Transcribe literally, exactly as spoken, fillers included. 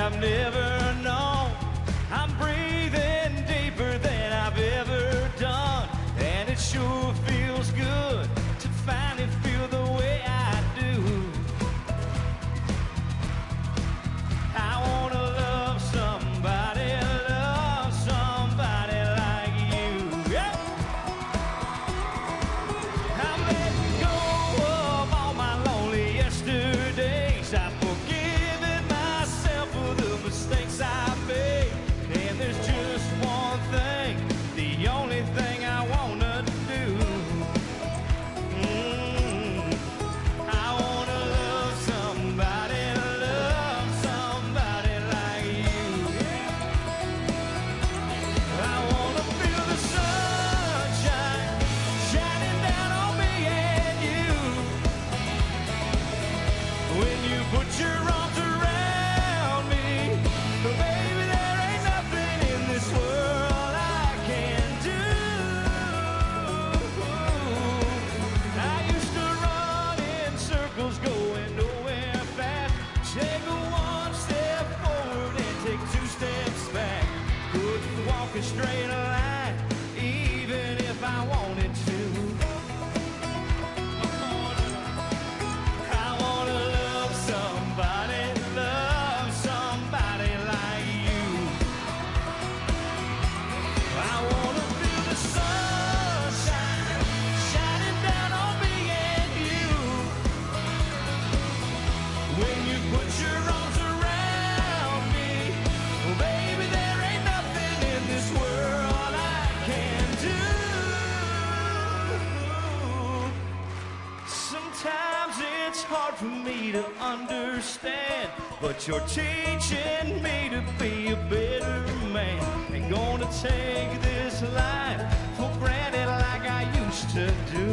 I've never known. I'm breathing deeper than I've ever done, and it sure feels good to finally feel the way I do. I wanna love somebody, love somebody like you. Yeah. I'm letting go of all my lonely yesterdays. I've forgiven myself for the mistakes I've made. And there's just one thing, the only thing I wanna do. Mm. I wanna love somebody, love somebody like you. I wanna feel the sunshine shining down on me and you. When you put your arms around me, baby, there ain't nothing in this world I can do. I used to run in circles, going nowhere fast. Take a one step forward and take two steps back. Couldn't walk a straight line, even if I wanted to. I wanna love somebody, love somebody like you. I wanna feel the sunshine shining down on me and you. When you put your arms around me, oh baby, there ain't nothing in this world I can do. Sometimes it's hard for me to understand, but you're teaching me to be a better man. Ain't gonna take this life for granted like I used to do.